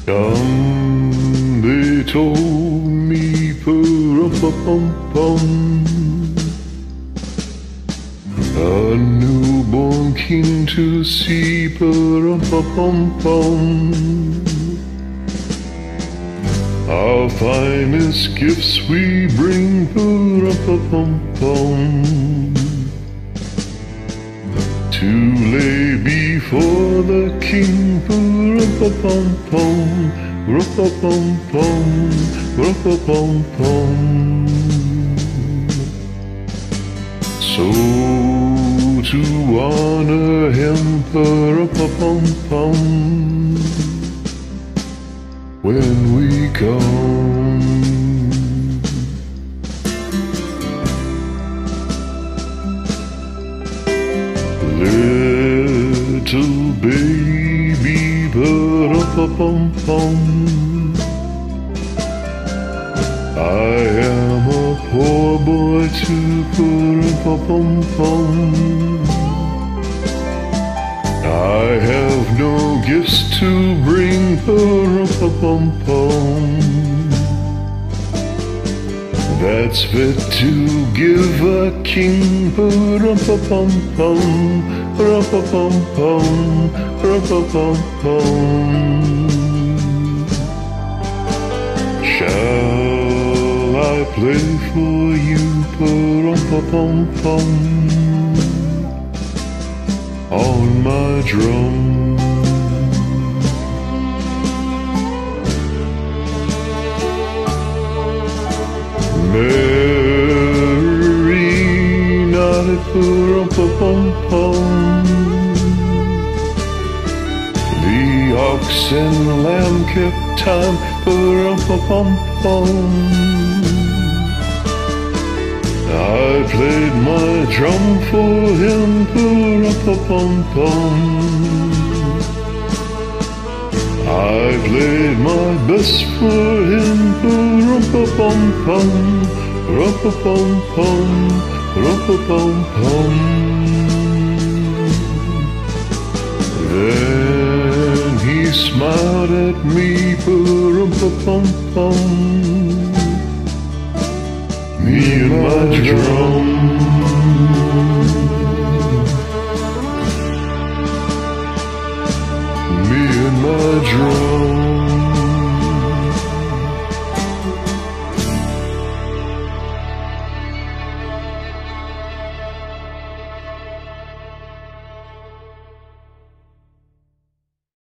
They told me, pa-rum-pa-pum-pum, a newborn king to see, pa-rum-pa-pum-pum. Our finest gifts we bring, pa-rum-pa-pum-pum, to lay before the king, pa-rum-pa-pum-pum, rum-pa-pum-pum, rum-pa-pum-pum. So to honor him, pa-rum-pa-pum-pum, when we come. Little baby, pa-rum-pa-pum-pum, I am a poor boy too, pa-rum-pa-pum-pum. I have no gifts to bring, pa-rum-pa-pum-pum, that's fit to give a king, pa-rum-pa-pum-pum, rum-pa-pum-pum, rum-pa-pum-pum. Shall I play for you, pa-rum-pa-pum-pum, on my drum? Mary nodded, pa-rum-pa-pum-pum, the ox and the lamb kept time, pa-rum-pa-pum-pum. I played my drum for him, pa-rum-pa-pum-pum. I played my best for him, pa-rum-pa-pum-pum, rum-pa-pum-pum, rum-pa-pum-pum. Then he smiled at me, pa-rum-pa-pum-pum, me and my drum.